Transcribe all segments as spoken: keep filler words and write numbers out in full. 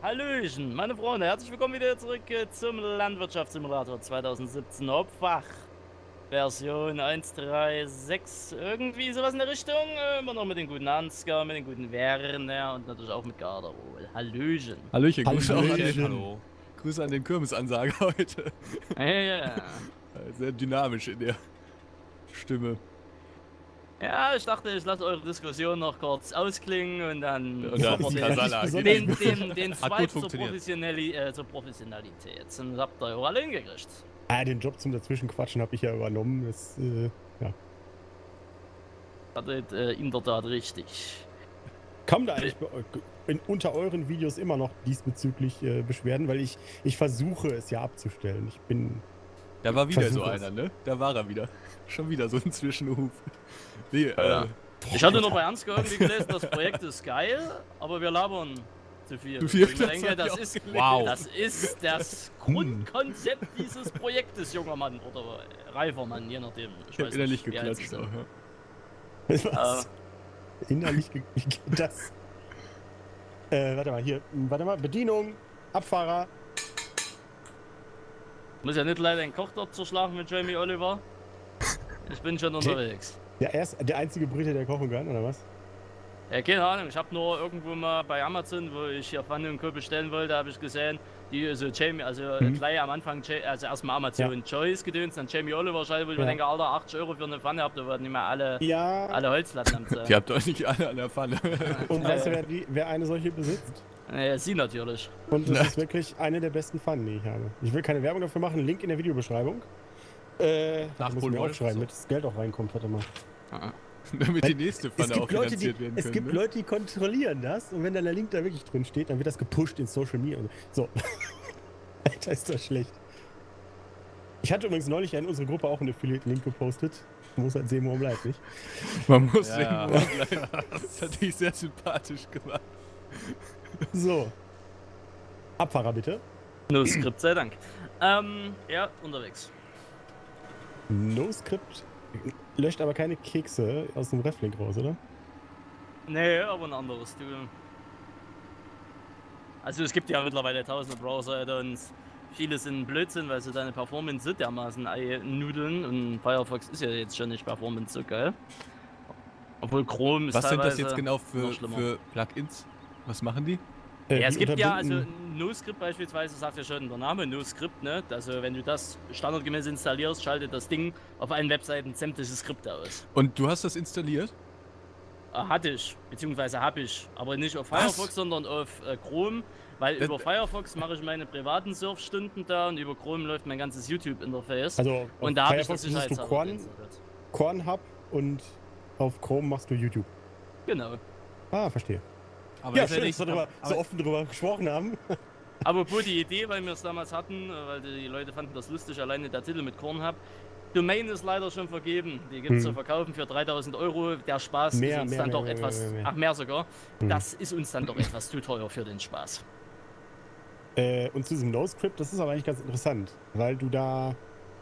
Hallöchen, meine Freunde, herzlich willkommen wieder zurück äh, zum Landwirtschaftssimulator zweitausendsiebzehn Hauptfach. Version eins Punkt drei Punkt sechs, irgendwie sowas in der Richtung. Äh, immer noch mit den guten Ansgar, mit den guten Werner und natürlich auch mit Garderol. Hallöchen. Hallöchen, Grüße auch an den, Hallo. Grüße an den Kirmesansage heute. Ja, ja. Sehr dynamisch in der Stimme. Ja, ich dachte, ich lasse eure Diskussion noch kurz ausklingen und dann Und dann den, Kasala. den, den, den Hat Swipe gut zur, funktioniert. Professionali äh, zur Professionalität. Und habt ihr auch alle hingekriegt. Ah, den Job zum Dazwischenquatschen habe ich ja übernommen. Das, äh, ja. Hattet äh, in der Tat richtig. Kam da eigentlich bei, in, unter euren Videos immer noch diesbezüglich äh, Beschwerden, weil ich, ich versuche es ja abzustellen. Ich bin. Da war wieder so Versuch es. einer, ne? Da war er wieder. Schon wieder so ein Zwischenruf. Nee, Ja. äh, Ich hatte noch bei Ansgar irgendwie gelesen, das Projekt ist geil, aber wir labern zu viel. Zu viel, Ich das denke, hab ich das auch ist, gelesen. wow. das ist das Grundkonzept dieses Projektes, junger Mann oder reifer Mann, je nachdem. Ich ich hab weiß innerlich nicht, wie alt Sie geklatscht. sind. Auch, ja. Was? Innerlich ge wie geht das? Äh, warte mal, hier. Warte mal. Bedienung. Abfahrer. Muss ja nicht leider den Koch dort zerschlagen mit Jamie Oliver. Ich bin schon unterwegs. Ja, er ist der einzige Brite, der kochen kann, oder was? Ja, keine Ahnung, ich habe nur irgendwo mal bei Amazon, wo ich hier Pfanne und Co. bestellen wollte, habe ich gesehen, die so Jamie, also Mhm. gleich am Anfang, also erstmal Amazon Ja. Choice gedöns, dann Jamie Oliver schaltet, wo ich Ja. mir denke, Alter, achtzig Euro für eine Pfanne habt ihr, aber nicht mehr alle, Ja. alle Holzlatten am Zaun. Ihr habt euch nicht alle an der Pfanne. Und weißt du, wer, die, wer eine solche besitzt? Ja, sie natürlich. Und das Na. ist wirklich eine der besten Pfannen, die ich habe. Ich will keine Werbung dafür machen. Link in der Videobeschreibung. Äh, Nach das muss ich mir Polen- aufschreiben, so. damit das Geld auch reinkommt. Warte mal. Damit die nächste Es Pfanne auch gibt, Leute, die, finanziert werden es können. gibt ne? Leute, die kontrollieren das und wenn dann der Link da wirklich drin steht, dann wird das gepusht in Social Media. Und so. Alter, ist das schlecht. Ich hatte übrigens neulich in unsere Gruppe auch einen Affiliate-Link gepostet. Man muss halt sehen, worum bleibt, nicht? Man muss Ja. sehen, wo man bleibt. Das hat dich sehr sympathisch gemacht. So. Abfahrer bitte. No Skript, sei Dank. Ähm, ja, unterwegs. No Script löscht aber keine Kekse aus dem Reflink raus, oder? Nee, aber ein anderes, du. Also es gibt ja mittlerweile tausende Browser-Add-ons. Viele sind Blödsinn, weil sie deine Performance so dermaßen nudeln und Firefox ist ja jetzt schon nicht Performance so geil. Obwohl Chrome ist Was sind das teilweise jetzt genau für, noch schlimmer. für Plugins? Was machen die? Äh, Ja, es die gibt ja, also unterbinden- NoScript beispielsweise, sagt ja schon der Name, NoScript, ne? Also wenn du das standardgemäß installierst, schaltet das Ding auf allen Webseiten sämtliche Skripte aus. Und du hast das installiert? Äh, Hatte ich, beziehungsweise habe ich, aber nicht auf Was? Firefox, sondern auf äh, Chrome, weil Das- über Firefox mache ich meine privaten Surfstunden da und über Chrome läuft mein ganzes YouTube-Interface. Also Und auf da habe ich das Firefox nutzt du Sicherheitshalber Korn, deinstalliert. Korn-Hub und auf Chrome machst du YouTube. Genau. Ah, verstehe. Aber Ja, ist schön, nicht- dass wir darüber, aber- so offen darüber gesprochen haben. Apropos die Idee, weil wir es damals hatten, äh, weil die Leute fanden das lustig, alleine der Titel mit Korn Hub. Domain ist leider schon vergeben. Die gibt es Hm. zu verkaufen für dreitausend Euro. Der Spaß Mehr, ist uns mehr, dann mehr, doch mehr, etwas. mehr, mehr, mehr. Ach, mehr sogar. Hm. Das ist uns dann doch etwas zu teuer für den Spaß. Äh, und zu diesem NoScript, das ist aber eigentlich ganz interessant, weil du da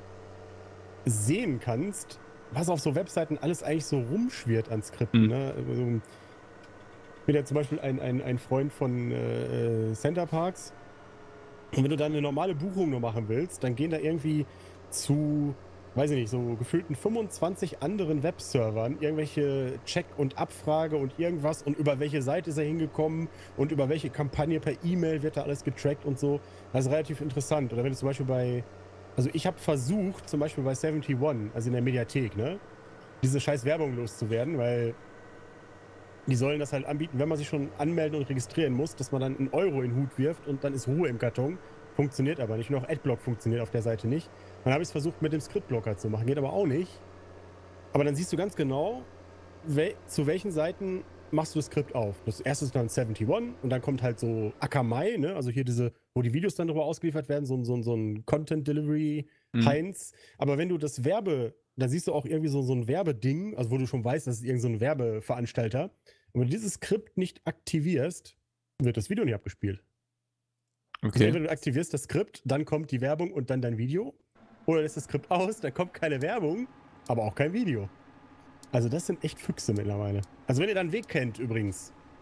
sehen kannst, was auf so Webseiten alles eigentlich so rumschwirrt an Skripten. Mhm. Ne? Also, ich bin ja zum Beispiel ein, ein, ein Freund von äh, Center Parks. Und wenn du da eine normale Buchung nur machen willst, dann gehen da irgendwie zu, weiß ich nicht, so gefühlten fünfundzwanzig anderen Webservern irgendwelche Check- und Abfrage und irgendwas und über welche Seite ist er hingekommen und über welche Kampagne per E-Mail wird da alles getrackt und so. Das ist relativ interessant. Oder wenn du zum Beispiel bei, also ich habe versucht, zum Beispiel bei einundsiebzig, also in der Mediathek, ne, diese scheiß Werbung loszuwerden, weil die sollen das halt anbieten, wenn man sich schon anmelden und registrieren muss, dass man dann einen Euro in den Hut wirft und dann ist Ruhe im Karton. Funktioniert aber nicht. Und auch Adblock funktioniert auf der Seite nicht. Dann habe ich es versucht mit dem Scriptblocker zu machen. Geht aber auch nicht. Aber dann siehst du ganz genau, wel zu welchen Seiten machst du das Skript auf. Das erste ist dann einundsiebzig und dann kommt halt so Akamai, ne? Also hier diese, wo die Videos dann darüber ausgeliefert werden, so, ein- so, ein- so ein Content Delivery Mhm. Heinz. Aber wenn du das Werbe, da siehst du auch irgendwie so, so ein Werbeding, also wo du schon weißt, das ist irgendein so ein Werbeveranstalter. Und wenn du dieses Skript nicht aktivierst, wird das Video nicht abgespielt. Also Okay. entweder du aktivierst das Skript, dann kommt die Werbung und dann dein Video. Oder lässt das Skript aus, dann kommt keine Werbung, aber auch kein Video. Also das sind echt Füchse mittlerweile. Also wenn ihr dann einen Weg kennt übrigens,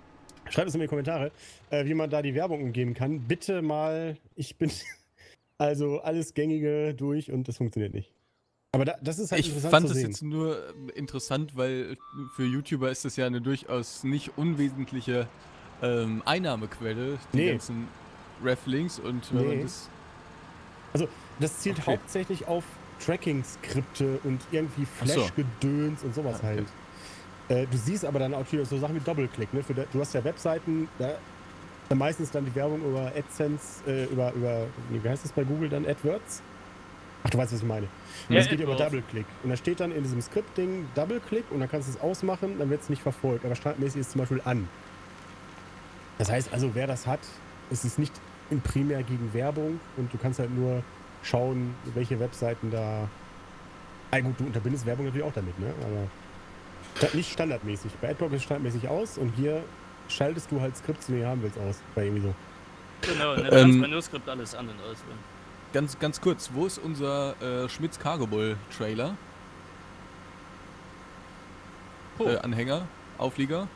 Schreibt es in die Kommentare, äh, wie man da die Werbung umgehen kann. Bitte mal, ich bin also alles Gängige durch und das funktioniert nicht. Aber da, das ist halt Ich interessant fand zu es sehen. jetzt nur äh, interessant, weil für YouTuber ist das ja eine durchaus nicht unwesentliche ähm, Einnahmequelle, die Nee. ganzen Reflinks und wenn Nee. man das. Also das zielt Okay. hauptsächlich auf Tracking-Skripte und irgendwie Ach so. Flash-Gedöns und sowas Ah, okay. halt. Äh, du siehst aber dann auch wieder so Sachen wie Doppelklick. Ne? Für da, du hast ja Webseiten, da dann meistens dann die Werbung über AdSense, äh, über, über, wie heißt das bei Google dann, AdWords? Ach, du weißt, was ich meine. Und Ja, das geht über AdWords. Doubleclick. Und da steht dann in diesem Skript-Ding Doubleclick und dann kannst du es ausmachen, dann wird es nicht verfolgt. Aber standardmäßig ist es zum Beispiel an. Das heißt also, wer das hat, ist es nicht im primär gegen Werbung und du kannst halt nur schauen, welche Webseiten da. Ah, gut, du unterbindest Werbung natürlich auch damit, ne? Aber sta- nicht standardmäßig. Bei Adblock ist es standardmäßig aus und hier schaltest du halt Skripts, die du haben willst, aus. Bei irgendwie so. Genau, ne, du Ähm, kannst Manuskript alles an- und auswählen. Ganz, ganz kurz, wo ist unser äh, Schmitz Cargo Bull Trailer? Oh. Äh, Anhänger, Auflieger?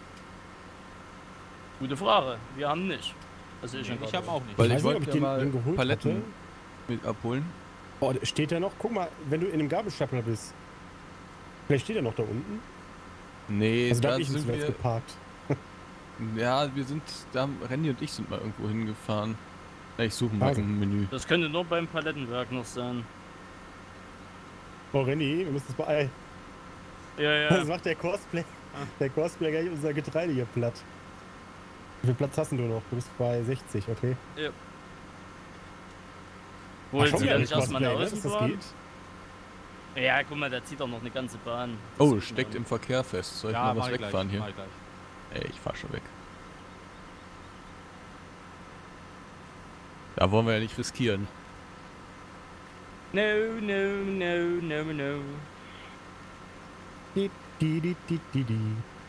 Gute Frage. Wir haben nicht. Also ich, Nee, und ich Gordon. habe auch nicht. Weil Ich ich weiß nicht, ob wollte ich den- ja mal den geholt Paletten hatte. mit abholen. Oh, da steht der noch? Guck mal, wenn du in einem Gabelstapler bist. Vielleicht steht er noch da unten. Nee, Also da da hab ich ihn sind zuletzt wir. geparkt. Ja, wir sind, da haben Randy und ich sind mal irgendwo hingefahren. Ja, ich suche mal Also. im Menü. Das könnte nur beim Palettenwerk noch sein. Oh, Renny, wir müssen uns beeilen. Ja, Das ja. macht der Cosplay. Ah. Der Cosplay gleich unser Getreide hier platt. Wie viel Platz hast denn du noch? Du bist bei sechzig, okay. Wollen schon Sie wieder da ein nicht erstmal eine Cosplay, ne, dass das Außenbahn? geht? Ja, guck mal, der zieht doch noch eine ganze Bahn. Das Oh, sieht steckt man im Verkehr fest. Soll ich Ja, mal mach was ich gleich, wegfahren hier? mach ich gleich. Ey, ich fahr schon weg. Da wollen wir ja nicht riskieren. No, no, no, no, no. Di, di, di, di, di, di.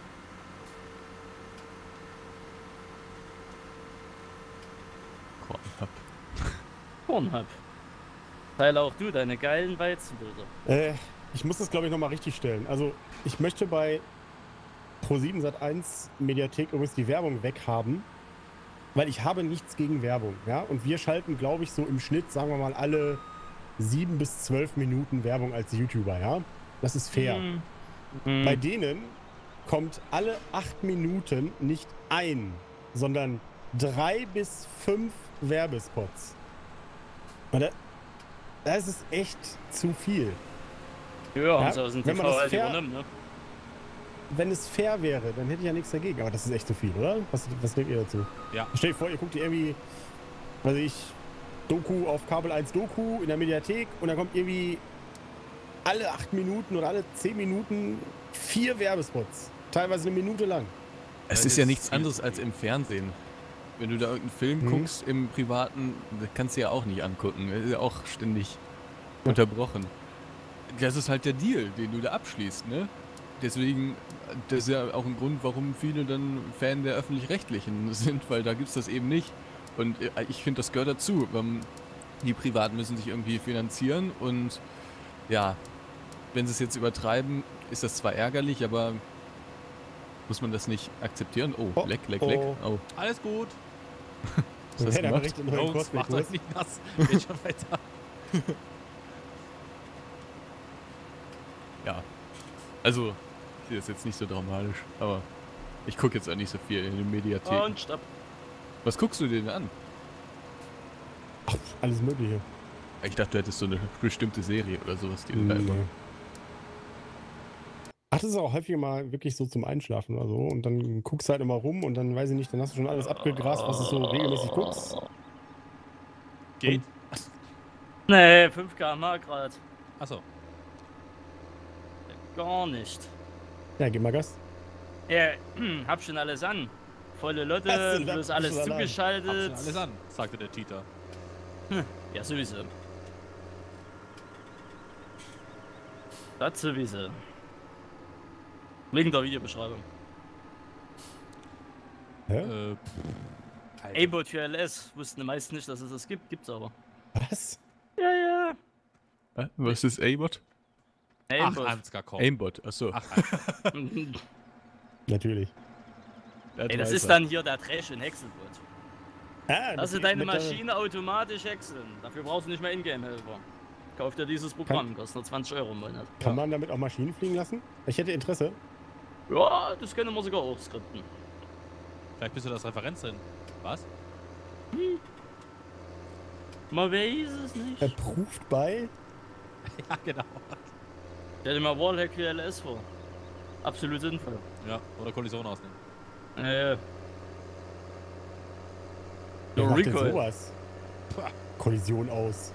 Pornhub. Pornhub. Teile auch du deine geilen Weizenbilder. Äh, ich muss das, glaube ich, nochmal richtig stellen. Also, ich möchte bei ProSieben Sat eins Mediathek übrigens die Werbung weghaben, weil ich habe nichts gegen Werbung, ja? Und wir schalten, glaube ich, so im Schnitt, sagen wir mal, alle sieben bis zwölf Minuten Werbung als YouTuber, ja? Das ist fair. Hm. Hm. Bei denen kommt alle acht Minuten nicht ein, sondern drei bis fünf Werbespots. Und da, das ist echt zu viel. Ja, haben Ja, sie aus dem wenn T man V das halt fair- übernommen, ne? Wenn es fair wäre, dann hätte ich ja nichts dagegen. Aber das ist echt zu viel, oder? Was, was denkt ihr dazu? Ja. Stell dir vor, ihr guckt ihr irgendwie, weiß ich, Doku auf Kabel eins Doku in der Mediathek und dann kommt irgendwie alle acht Minuten oder alle zehn Minuten vier Werbespots. Teilweise eine Minute lang. Es Ja, ist ja das nichts ist anderes als im Fernsehen. Wenn du da irgendeinen Film Mhm. guckst im Privaten, das kannst du ja auch nicht angucken. Das ist ja auch ständig unterbrochen. Das ist halt der Deal, den du da abschließt, ne? Deswegen, das ist ja auch ein Grund, warum viele dann Fan der Öffentlich-Rechtlichen sind, weil da gibt's das eben nicht. Und äh, ich finde, das gehört dazu. Ähm, Die Privaten müssen sich irgendwie finanzieren und ja, wenn sie es jetzt übertreiben, ist das zwar ärgerlich, aber muss man das nicht akzeptieren? Oh, Oh, leck, leck, leck. oh. Oh, Alles gut. hast du das Hey, da haben wir gemacht? richtig einen neuen Jungs, Cosplay macht euch nicht nass. Geht schon weiter. Ja. Also, ich sehe das jetzt nicht so dramatisch, aber ich gucke jetzt auch nicht so viel in den Mediatheken. Und stopp. Was guckst du dir denn an? Ach, alles Mögliche. Ich dachte, du hättest so eine bestimmte Serie oder sowas, die du da Nee. immer... Ach, das ist auch häufig mal wirklich so zum Einschlafen oder so. Und dann guckst du halt immer rum und dann weiß ich nicht, dann hast du schon alles abgegrast, was du so regelmäßig guckst. Geht. Nee, fünf Kilometer pro Stunde grad. Achso. Gar nicht. Ja, gib mal Gas. Ja, hab schon alles an. Volle Lotte, Hast du- bloß bist alles du allein? Hab's zugeschaltet. schon alles an, sagte der Tita. Ja, sowieso. Das sowieso. Wegen der Videobeschreibung. Hä? Äh, Alter. A-Bot für L S wussten die meisten nicht, dass es das gibt. Gibt's aber. Was? Ja, ja. Äh, Was ist A-Bot? Ach, A-Bot. Ansgar, komm. Aimbot, achso. Ach, Ansgar. Natürlich. Ey, das ist dann hier der Trash- und Häckselbot. Ah, Lass du mit- deine mit der- Maschine automatisch häckseln. Dafür brauchst du nicht mehr Ingame-Helfer. Kauf dir dieses Programm, kostet nur zwanzig Euro im Monat. Kann man damit auch Maschinen fliegen lassen? Ich hätte Interesse. Ja, das können wir sogar auch skripten. Vielleicht bist du das Referenz drin. Was? Man weiß es nicht. Approved bei. Ja, genau. Stell dir mal Wallhack für L S vor. Absolut sinnvoll. Ja, oder Kollision ausnehmen. Äh. Wer So macht denn Recoil. sowas? Kollision aus.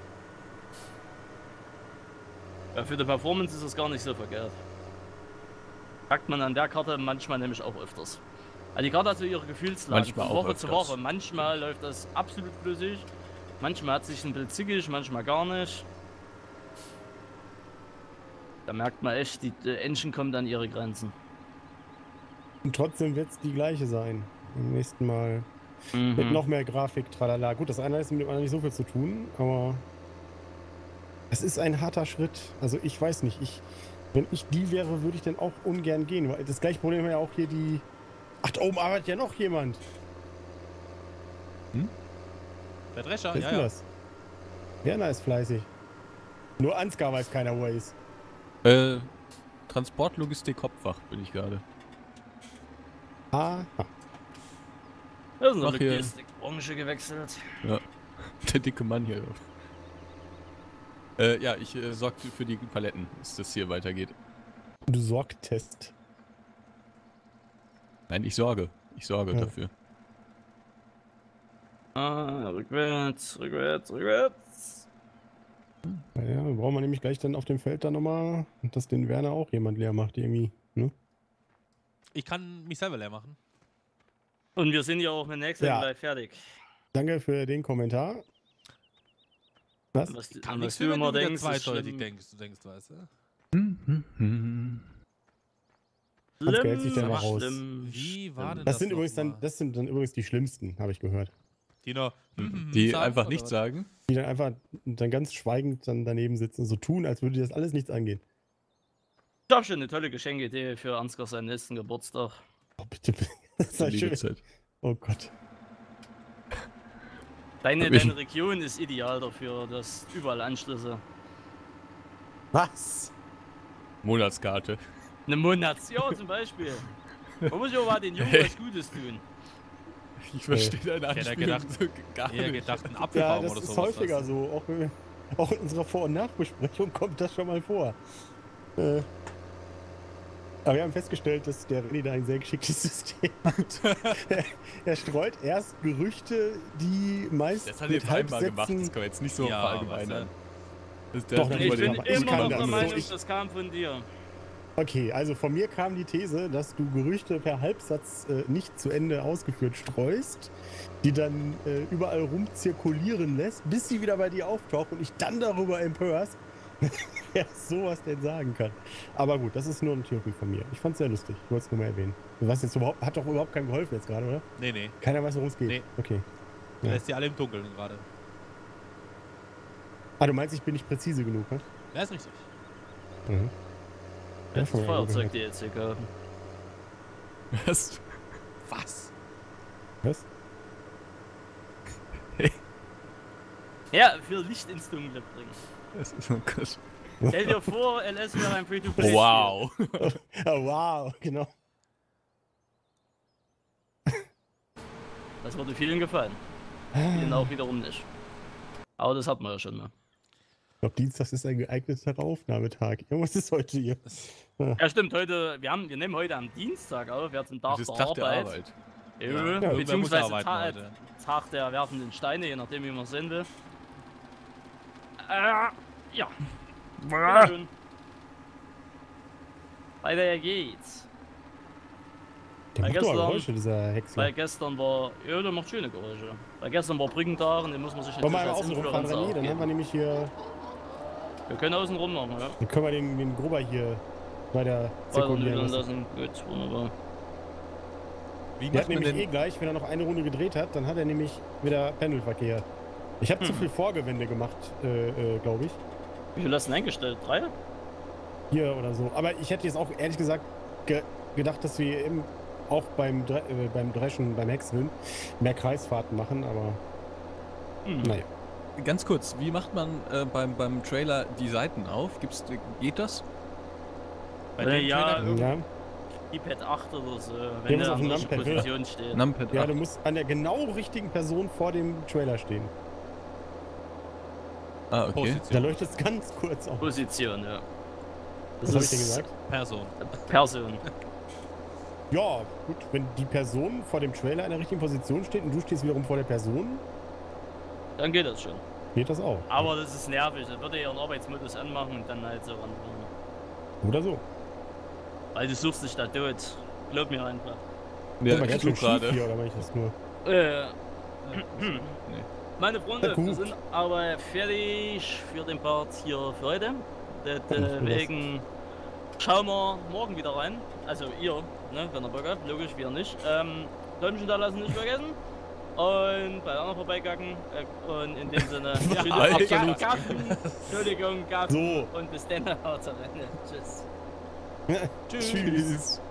Ja, für die Performance ist es gar nicht so verkehrt. Merkt man an der Karte manchmal nämlich auch öfters. Also die Karte hat so ihre Gefühlslage Manchmal von auch Woche zu öfters. Woche. Manchmal läuft das absolut flüssig. Manchmal hat sich ein bisschen zickig, manchmal gar nicht. Da merkt man echt, die, die Engine kommt an ihre Grenzen. Und trotzdem wird es die gleiche sein. Beim nächsten Mal. Mit Mhm. noch mehr Grafik, tralala. Gut, das eine ist mit dem anderen nicht so viel zu tun, aber es ist ein harter Schritt. Also ich weiß nicht, ich, wenn ich die wäre, würde ich denn auch ungern gehen. Weil das gleiche Problem war ja auch hier die... Ach, da oben arbeitet ja noch jemand. Der Drescher, Wer ist ja, denn ja. das? Werner ist fleißig. Nur Ansgar weiß keiner, wo er ist. Äh, Transportlogistik Hauptfach bin ich gerade. Aha. Wir sind Mach in hier. die Logistikbranche gewechselt. Ja. Der dicke Mann hier. Äh, ja, ich äh, sorge für die Paletten, dass das hier weitergeht. Du Sorgtest. Nein, ich sorge. Ich sorge Ja. dafür. Ah, rückwärts, rückwärts, rückwärts. Naja, brauchen wir nämlich gleich dann auf dem Feld dann nochmal, dass den Werner auch jemand leer macht irgendwie. Ne? Ich kann mich selber leer machen. Und wir sind ja auch mit nächsten Ja. gleich fertig. Danke für den Kommentar. Was? Was, Kann was nichts du für, wenn immer du wieder denkst, ist zweideutig schlimm. denkst, du denkst, weißt du? Hans behält sich dann mal Schlimm, raus. schlimm, Wie war denn Das das sind noch übrigens dann, mal? das sind dann übrigens die schlimmsten, habe ich gehört. Die nur Die sagen, einfach oder nichts was? sagen. Die dann einfach dann ganz schweigend dann daneben sitzen und so tun, als würde das alles nichts angehen. Ich habe schon eine tolle Geschenkidee für Ansgar seinen nächsten Geburtstag. Oh, bitte, bitte. Das ist ja schön. Liegezeit. Oh Gott. Deine, Hab ich- deine Region ist ideal dafür, dass überall Anschlüsse. Was? Monatskarte. Eine Monats, ja zum Beispiel. Man muss ja mal den Jungen was Gutes tun. Ich verstehe deine Ich hätte Anspielung gedacht- so gar Eher nicht. gedacht, ein Ja, Apfelbaum das oder ist sowas. häufiger weißt du? so. Auch, äh, auch in unserer Vor- und Nachbesprechung kommt das schon mal vor. Äh, aber wir haben festgestellt, dass der René da ein sehr geschicktes System hat. er, er streut erst Gerüchte, die meist Das hat er mit jetzt einmal gemacht, das Halbsätzen... kann man jetzt nicht so Ja, verallgemeinern. Das ist der Doch, hat nee, Ich über bin den- aber ich immer kann noch das der so. Meinung, Ich- das kam von dir. Okay, also von mir kam die These, dass du Gerüchte per Halbsatz äh, nicht zu Ende ausgeführt streust, die dann äh, überall rumzirkulieren lässt, bis sie wieder bei dir auftaucht und ich dann darüber empörst, wer sowas denn sagen kann. Aber gut, das ist nur eine Theorie von mir. Ich fand's sehr lustig. Ich wollte es nur mal erwähnen. Du weißt jetzt überhaupt, hat doch überhaupt keinem geholfen jetzt gerade, oder? Nee, nee. Keiner weiß, worum es geht. Nee. Okay. Du Ja. lässt die alle im Dunkeln gerade. Ah, du meinst, ich bin nicht präzise genug, ne? Ja, ist richtig. Mhm. Ja, Das schon mal Feuerzeug gehört. dir jetzt gekauft. Was? Was? Was? Ja, für Licht ins Dunkle bringen. Das ist oh Gott. Stell dir vor, L S wäre ein Free-to-Play. Wow. Oh, wow, genau. Das würde vielen gefallen. Vielen auch wiederum nicht. Aber das hat man ja schon mal. Ich glaube, Dienstag ist ein geeigneter Aufnahmetag. Irgendwas ist heute hier. Ja stimmt, heute, wir, haben, wir nehmen heute am Dienstag auf, jetzt ein Tag Das der ist Tag der Arbeit. Arbeit. Ja, Irgendwer muss beziehungsweise arbeiten Tag, heute. Tag der werfenden Steine, je nachdem wie man es sehen will. Äh, ja. Bitte schön. Weiter geht's. Der Weil macht doch gestern- Geräusche, dieser Häcksler. Weil gestern war, ja, der macht schöne Geräusche. Weil gestern war Brückentag und den muss man sich Wollen wir natürlich einmal als außen rumfahren, Influencer René? Dann haben aufgeben. wir nämlich hier, Wir können außen rum machen, ja. dann können wir den, den Gruber hier weiter Weiter sekundieren nüdeln lassen. lassen. Gut, wunderbar. Wie Der hat macht man nämlich eh denn... gleich, wenn er noch eine Runde gedreht hat, dann hat er nämlich wieder Pendelverkehr. Ich habe zu Hm. viel Vorgewende gemacht, äh, äh, glaube ich. Wie viel hast du denn eingestellt? Drei? Hier oder so. Aber ich hätte jetzt auch ehrlich gesagt ge gedacht, dass wir im auch beim, Dre äh, beim Dreschen, beim Häckseln mehr Kreisfahrten machen, aber Hm. naja. Ganz kurz, wie macht man äh, beim, beim Trailer die Seiten auf? Gibt's, geht das? Bei Äh, dem ja, Trailer, Ja, iPad acht oder so, Ja, wenn muss der auf in dem der Numpad, ja. Position steht. Numpad ja, acht. du musst an der genau richtigen Person vor dem Trailer stehen. Ah, okay. Da Position. leuchtet es ganz kurz auf. Position, ja. Was habe ich denn gesagt? Person. Person. Ja, gut, wenn die Person vor dem Trailer in der richtigen Position steht und du stehst wiederum vor der Person, Dann geht das schon. geht das auch. Aber das ist nervig. Dann würde ich ihren Arbeitsmodus anmachen und dann halt so ranfahren. Oder so. Weil du suchst dich da tot. Glaub mir einfach. Ja, Guck mal, ich ganz guck schön schief gerade. hier, oder mache ich das nur? Äh, Nee. meine Freunde, Na gut. wir sind aber fertig für den Part hier für heute. Deswegen schauen wir morgen wieder rein. Also ihr, ne, wenn ihr Bock habt, logisch, wir nicht. Ähm, Däumchen da lassen nicht vergessen. Und bei der anderen vorbeikacken. Äh, und in dem Sinne, schöne absolut. Gaffen, Entschuldigung, Gaffen. So. Und bis dann, haut rein. Tschüss. Tschüss.